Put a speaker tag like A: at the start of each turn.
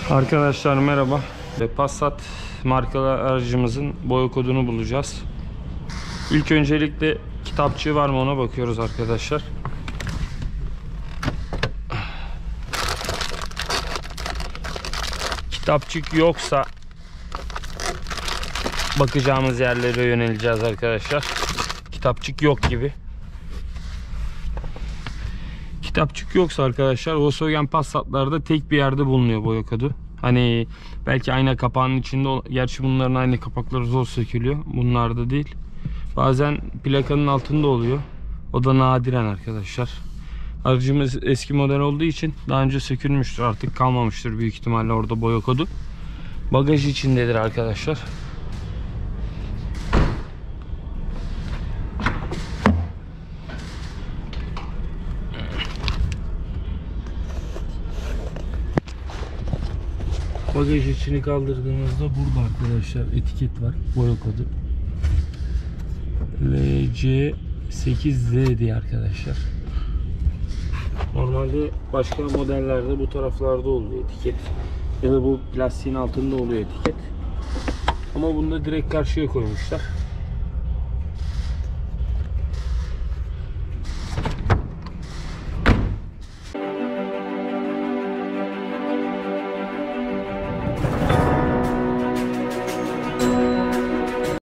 A: Arkadaşlar merhaba. Passat markalı aracımızın boya kodunu bulacağız. İlk öncelikle kitapçığı var mı ona bakıyoruz arkadaşlar. Kitapçık yoksa bakacağımız yerlere yöneleceğiz arkadaşlar. Kitapçık yok gibi. Kitapçık yoksa arkadaşlar Volkswagen Passat'larda tek bir yerde bulunuyor boya kodu. Hani belki ayna kapağının içinde, gerçi bunların ayna kapakları zor sökülüyor. Bunlarda değil. Bazen plakanın altında oluyor. O da nadiren arkadaşlar. Aracımız eski model olduğu için daha önce sökülmüştür, artık kalmamıştır büyük ihtimalle orada boya kodu. Bagaj içindedir arkadaşlar. Bagaj içini kaldırdığımızda burada arkadaşlar etiket var, boya kodu LC8Z diye arkadaşlar. Normalde başka modellerde bu taraflarda oluyor etiket ya da bu plastiğin altında oluyor etiket, ama bunda direkt karşıya koymuşlar.